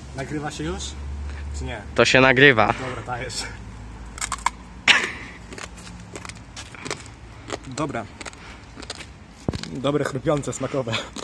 Nagrywa się już? Czy nie? To się nagrywa. Dobra, dajesz. Dobra. Dobre, chrupiące, smakowe.